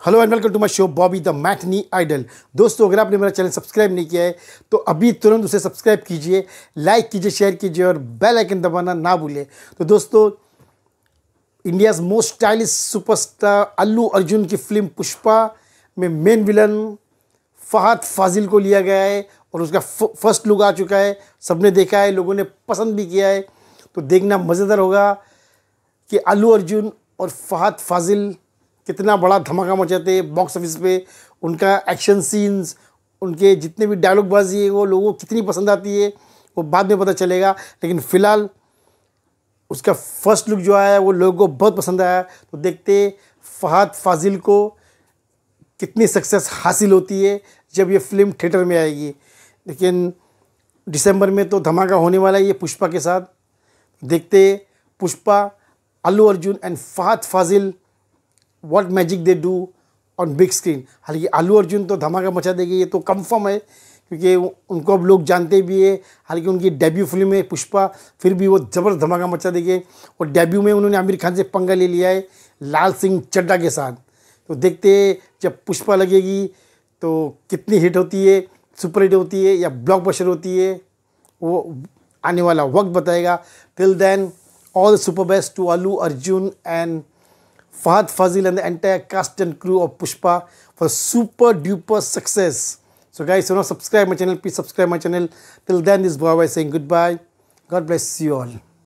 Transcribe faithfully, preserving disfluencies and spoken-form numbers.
Hello and welcome to my show Bobby the matinee idol. दोस्तों, अगर आपने मेरा चैनल सब्सक्राइब नहीं किया है तो अभी तुरंत उसे सब्सक्राइब कीजिए, लाइक कीजिए, शेयर कीजिए और बेल आइकन दबाना ना भूलिए। तो दोस्तों, India's most stylish superstar Allu Arjun की फिल्म पुष्पा में मेन विलन फहद फाजिल को लिया गया है और उसका फर्स्ट लुक आ चुका है। सबने देखा है, लोगों ने पसंद भी किया है। तो देखना मज़ेदार होगा कि अल्लू अर्जुन और फहद फाजिल कितना बड़ा धमाका मचाते हैं बॉक्स ऑफिस पे। उनका एक्शन सीन्स, उनके जितने भी डायलॉग बाजी है वो लोगों को कितनी पसंद आती है वो बाद में पता चलेगा। लेकिन फ़िलहाल उसका फर्स्ट लुक जो आया है वो लोगों को बहुत पसंद आया। तो देखते फहद फाजिल को कितनी सक्सेस हासिल होती है जब ये फिल्म थिएटर में आएगी। लेकिन दिसंबर में तो धमाका होने वाला है ये पुष्पा के साथ। देखते Pushpa, Allu Arjun and Fahadh Faasil what magic they do on big screen. हालांकि अल्लू अर्जुन तो धमाका मचा देगी, ये तो कंफर्म है, क्योंकि उनको अब लोग जानते भी है। हालांकि उनकी डेब्यू फिल्म है पुष्पा, फिर भी वो ज़बरदस्त धमाका मचा देंगे। और डेब्यू में उन्होंने आमिर खान से पंगा ले लिया है लाल सिंह चड्ढा के साथ। तो देखते जब पुष्पा लगेगी तो कितनी हिट होती है, सुपर हिट होती है या ब्लॉकबस्टर होती है, वो आने वाला वक्त बताएगा। Till then, all the super best to Allu Arjun and Faahad, Faasil and the entire cast and crew of Pushpa for super duper success. So guys, if you not subscribe my channel, please subscribe my channel. Till then, this boy is saying goodbye. God bless you all.